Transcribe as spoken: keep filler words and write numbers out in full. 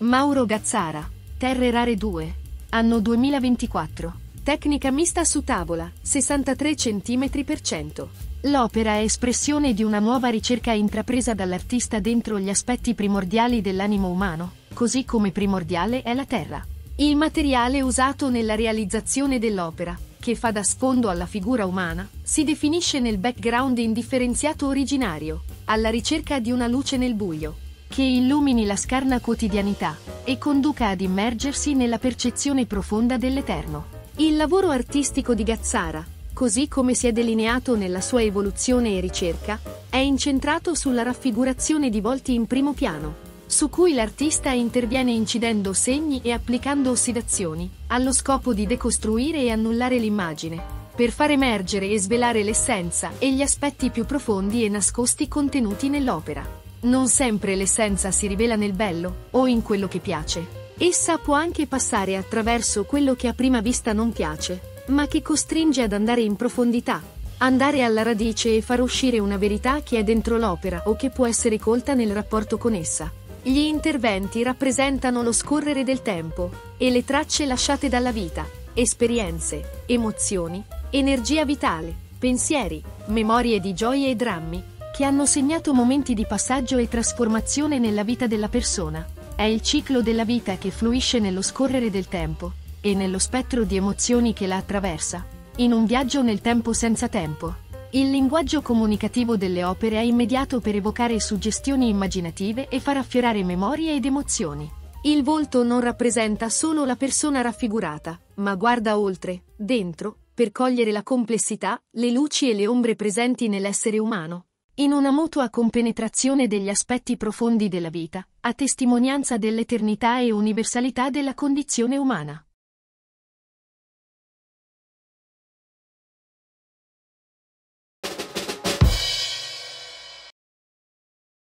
Mauro Gazzara. Terre rare due. Anno duemilaventiquattro. Tecnica mista su tavola, sessantatré centimetri per cento. L'opera è espressione di una nuova ricerca intrapresa dall'artista dentro gli aspetti primordiali dell'animo umano, così come primordiale è la terra. Il materiale usato nella realizzazione dell'opera, che fa da sfondo alla figura umana, si definisce nel background indifferenziato originario, alla ricerca di una luce nel buio, che illumini la scarna quotidianità e conduca ad immergersi nella percezione profonda dell'eterno. Il lavoro artistico di Gazzara, così come si è delineato nella sua evoluzione e ricerca, è incentrato sulla raffigurazione di volti in primo piano, su cui l'artista interviene incidendo segni e applicando ossidazioni, allo scopo di decostruire e annullare l'immagine, per far emergere e svelare l'essenza e gli aspetti più profondi e nascosti contenuti nell'opera. Non sempre l'essenza si rivela nel bello, o in quello che piace. Essa può anche passare attraverso quello che a prima vista non piace, ma che costringe ad andare in profondità, andare alla radice e far uscire una verità che è dentro l'opera o che può essere colta nel rapporto con essa. Gli interventi rappresentano lo scorrere del tempo e le tracce lasciate dalla vita, esperienze, emozioni, energia vitale, pensieri, memorie di gioie e drammi, che hanno segnato momenti di passaggio e trasformazione nella vita della persona. È il ciclo della vita che fluisce nello scorrere del tempo e nello spettro di emozioni che la attraversa, in un viaggio nel tempo senza tempo. Il linguaggio comunicativo delle opere è immediato per evocare suggestioni immaginative e far affiorare memorie ed emozioni. Il volto non rappresenta solo la persona raffigurata, ma guarda oltre, dentro, per cogliere la complessità, le luci e le ombre presenti nell'essere umano, in una mutua compenetrazione degli aspetti profondi della vita, a testimonianza dell'eternità e universalità della condizione umana.